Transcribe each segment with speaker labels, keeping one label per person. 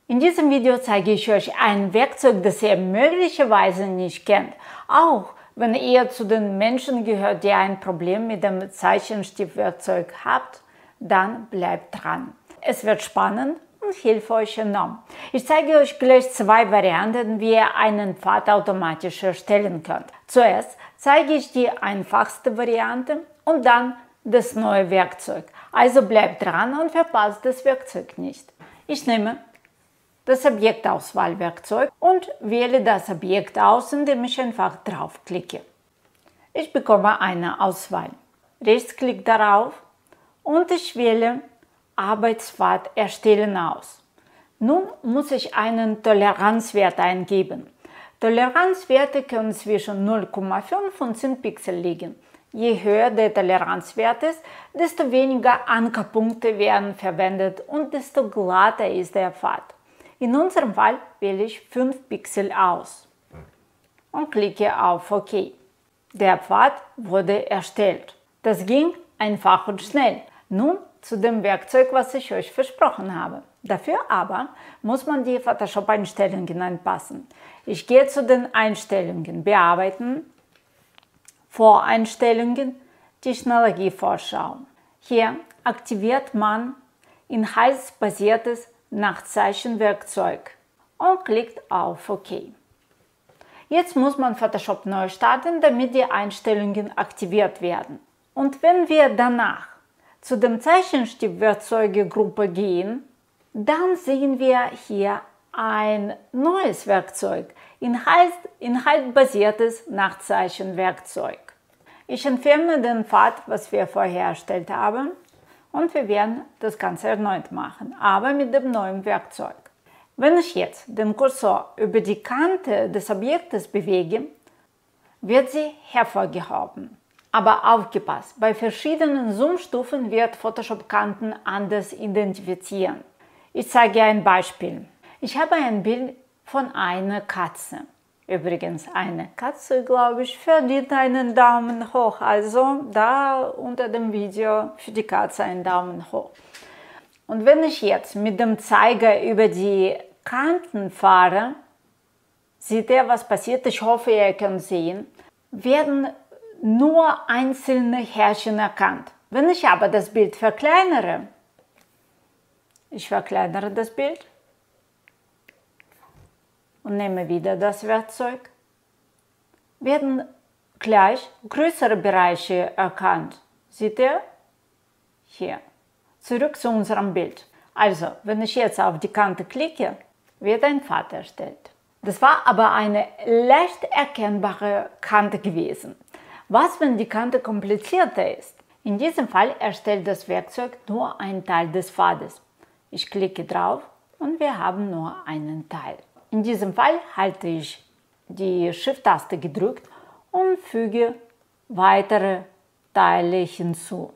Speaker 1: In diesem Video zeige ich euch ein Werkzeug, das ihr möglicherweise nicht kennt. Auch wenn ihr zu den Menschen gehört, die ein Problem mit dem Zeichenstiftwerkzeug habt, dann bleibt dran. Es wird spannend und hilft euch enorm. Ich zeige euch gleich zwei Varianten, wie ihr einen Pfad automatisch erstellen könnt. Zuerst zeige ich die einfachste Variante und dann das neue Werkzeug. Also bleibt dran und verpasst das Werkzeug nicht. Ich nehme das Objektauswahlwerkzeug und wähle das Objekt aus, indem ich einfach draufklicke. Ich bekomme eine Auswahl. Rechtsklick darauf und ich wähle Arbeitspfad erstellen aus. Nun muss ich einen Toleranzwert eingeben. Toleranzwerte können zwischen 0,5 und 10 Pixel liegen. Je höher der Toleranzwert ist, desto weniger Ankerpunkte werden verwendet und desto glatter ist der Pfad. In unserem Fall wähle ich 5 Pixel aus und klicke auf OK. Der Pfad wurde erstellt. Das ging einfach und schnell. Nun zu dem Werkzeug, was ich euch versprochen habe. Dafür aber muss man die Photoshop-Einstellungen anpassen. Ich gehe zu den Einstellungen, Bearbeiten, Voreinstellungen, Technologievorschau. Hier aktiviert man inhaltsbasiertes Nachzeichenwerkzeug und klickt auf OK. Jetzt muss man Photoshop neu starten, damit die Einstellungen aktiviert werden. Und wenn wir danach zu dem Zeichenstiftwerkzeuge-Gruppe gehen, dann sehen wir hier ein neues Werkzeug, inhaltbasiertes Nachzeichenwerkzeug. Ich entferne den Pfad, was wir vorher erstellt haben, und wir werden das Ganze erneut machen, aber mit dem neuen Werkzeug. Wenn ich jetzt den Cursor über die Kante des Objektes bewege, wird sie hervorgehoben. Aber aufgepasst, bei verschiedenen Zoomstufen wird Photoshop Kanten anders identifizieren. Ich zeige ein Beispiel. Ich habe ein Bild von einer Katze. Übrigens, eine Katze, glaube ich, verdient einen Daumen hoch. Also da unter dem Video für die Katze einen Daumen hoch. Und wenn ich jetzt mit dem Zeiger über die Kanten fahre, seht ihr, was passiert? Ich hoffe, ihr könnt sehen, werden nur einzelne Härchen erkannt. Wenn ich aber das Bild verkleinere, ich verkleinere das Bild und nehme wieder das Werkzeug, werden gleich größere Bereiche erkannt. Seht ihr? Hier. Zurück zu unserem Bild. Also, wenn ich jetzt auf die Kante klicke, wird ein Pfad erstellt. Das war aber eine leicht erkennbare Kante gewesen. Was, wenn die Kante komplizierter ist? In diesem Fall erstellt das Werkzeug nur einen Teil des Pfades. Ich klicke drauf und wir haben nur einen Teil. In diesem Fall halte ich die Shift-Taste gedrückt und füge weitere Teile hinzu.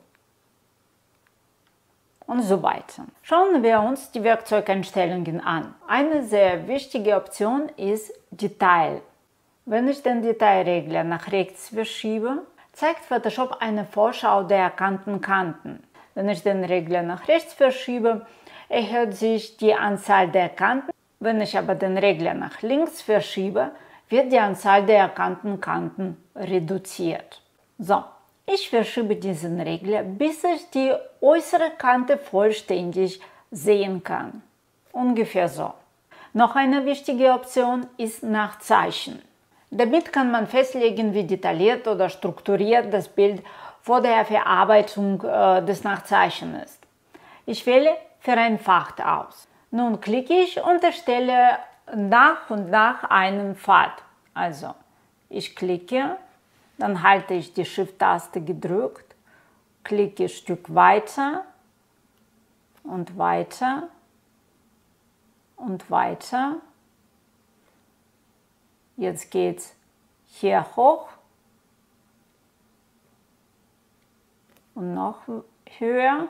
Speaker 1: Und so weiter. Schauen wir uns die Werkzeugeinstellungen an. Eine sehr wichtige Option ist Detail. Wenn ich den Detailregler nach rechts verschiebe, zeigt Photoshop eine Vorschau der erkannten Kanten. Wenn ich den Regler nach rechts verschiebe, erhöht sich die Anzahl der Kanten. Wenn ich aber den Regler nach links verschiebe, wird die Anzahl der erkannten Kanten reduziert. So, ich verschiebe diesen Regler, bis ich die äußere Kante vollständig sehen kann. Ungefähr so. Noch eine wichtige Option ist Nachzeichnen. Damit kann man festlegen, wie detailliert oder strukturiert das Bild vor der Verarbeitung des Nachzeichens ist. Ich wähle Vereinfacht aus. Nun klicke ich und erstelle nach und nach einen Pfad. Also, ich klicke, dann halte ich die Shift-Taste gedrückt, klicke ein Stück weiter und weiter und weiter. Jetzt geht es hier hoch und noch höher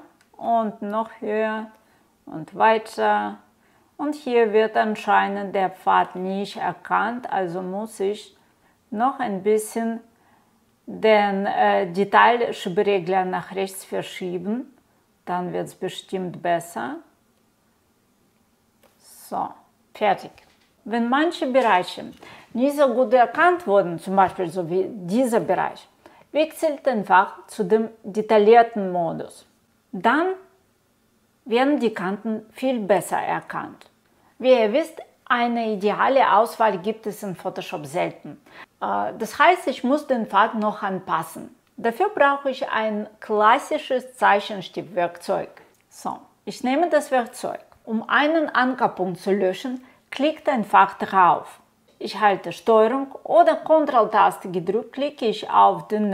Speaker 1: und weiter. Und hier wird anscheinend der Pfad nicht erkannt, also muss ich noch ein bisschen den Detailschieberegler nach rechts verschieben. Dann wird es bestimmt besser. So, fertig. Wenn manche Bereiche nicht so gut erkannt wurden, zum Beispiel so wie dieser Bereich, wechselt einfach zu dem detaillierten Modus. Dann werden die Kanten viel besser erkannt. Wie ihr wisst, eine ideale Auswahl gibt es in Photoshop selten. Das heißt, ich muss den Pfad noch anpassen. Dafür brauche ich ein klassisches Zeichenstiftwerkzeug. So, ich nehme das Werkzeug. Um einen Ankerpunkt zu löschen, klickt einfach drauf. Ich halte STRG oder Ctrl-Taste gedrückt, klicke ich auf den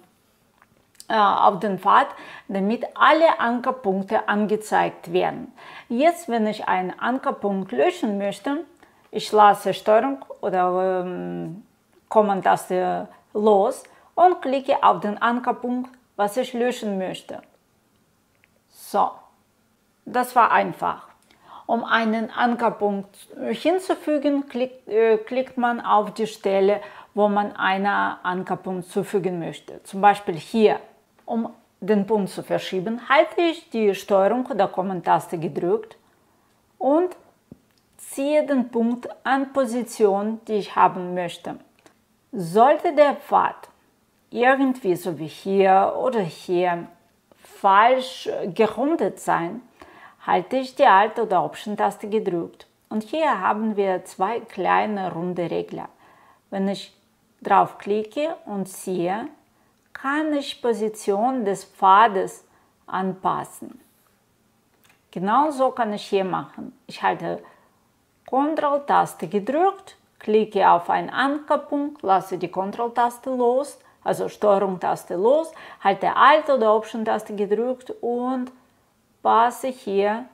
Speaker 1: Pfad, damit alle Ankerpunkte angezeigt werden. Jetzt, wenn ich einen Ankerpunkt löschen möchte, ich lasse STRG oder Command-Taste los und klicke auf den Ankerpunkt, was ich löschen möchte. So, das war einfach. Um einen Ankerpunkt hinzufügen, klickt man auf die Stelle, wo man einen Ankerpunkt zufügen möchte. Zum Beispiel hier. Um den Punkt zu verschieben, halte ich die STRG oder Command-Taste gedrückt und ziehe den Punkt an Position, die ich haben möchte. Sollte der Pfad irgendwie so wie hier oder hier falsch gerundet sein, halte ich die Alt- oder Option-Taste gedrückt. Und hier haben wir zwei kleine runde Regler. Wenn ich drauf klicke und ziehe, kann ich die Position des Pfades anpassen. Genauso kann ich hier machen. Ich halte Ctrl-Taste gedrückt, klicke auf einen Ankerpunkt, lasse die Ctrl-Taste los, also STRG-Taste los, halte Alt- oder Option-Taste gedrückt und passe hier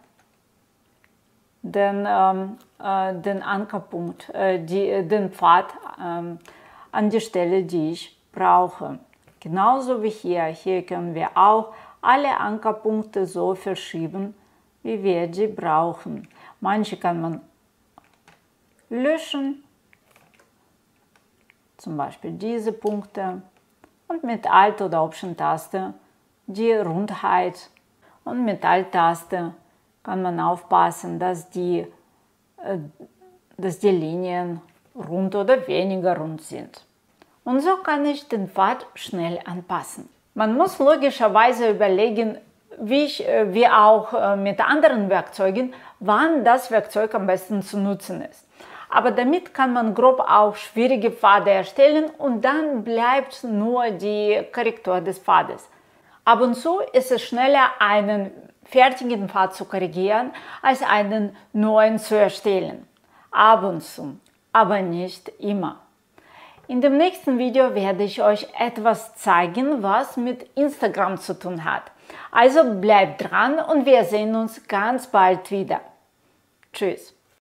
Speaker 1: den Ankerpunkt, den Pfad an die Stelle, die ich brauche. Genauso wie hier. Hier können wir auch alle Ankerpunkte so verschieben, wie wir die brauchen. Manche kann man löschen, zum Beispiel diese Punkte, und mit Alt- oder Option-Taste die Rundheit. Und mit Alt-Taste kann man aufpassen, dass die Linien rund oder weniger rund sind. Und so kann ich den Pfad schnell anpassen. Man muss logischerweise überlegen, wie auch mit anderen Werkzeugen, wann das Werkzeug am besten zu nutzen ist. Aber damit kann man grob auch schwierige Pfade erstellen und dann bleibt nur die Korrektur des Pfades. Ab und zu ist es schneller, einen fertigen Pfad zu korrigieren, als einen neuen zu erstellen. Ab und zu, aber nicht immer. In dem nächsten Video werde ich euch etwas zeigen, was mit Instagram zu tun hat. Also bleibt dran und wir sehen uns ganz bald wieder. Tschüss.